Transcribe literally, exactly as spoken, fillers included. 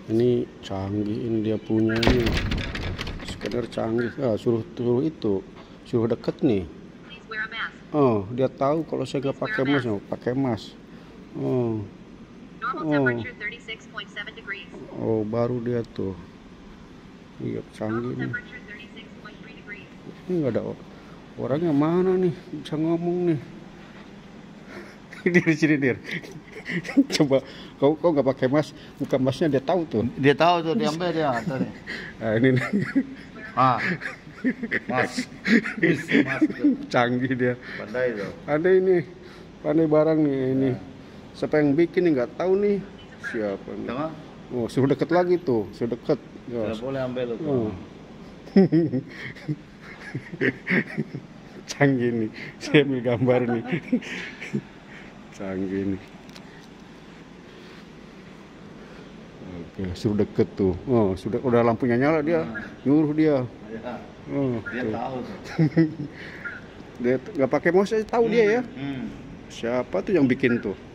Ini canggih, ini dia punya ini. Scanner canggih. Ah, suruh suruh itu, suruh deket nih. Oh, dia tahu kalau saya nggak pakai mask, oh, pakai mask. Oh, oh, oh, baru dia tuh. Iya, canggih nih. Ini nggak ada orangnya, mana nih bisa ngomong nih. Dir sini dir. Coba kau kau nggak pakai mask, buka masknya dia tahu tuh. Dia tahu tuh, diambil dia tadi. Nah, ini nih. Ah, mas, mas, Canggih dia. pandai tuh. Ada ini, pandai barang nih ini. Siapa yang bikin nih nggak tahu nih. Siapa nih? Tengah, Oh, suruh deket lagi tuh, suruh deket. Ya. tidak boleh ambil tuh. Oh. Canggih nih, saya ambil gambar nih. Canggih nih. Oke, suruh deket tuh. Oh, sudah udah lampunya nyala dia, nyuruh dia. Ya, Oh, dia tuh. tahu tuh. Dia nggak pakai mouse aja tahu dia ya. Hmm. Siapa tuh yang bikin tuh?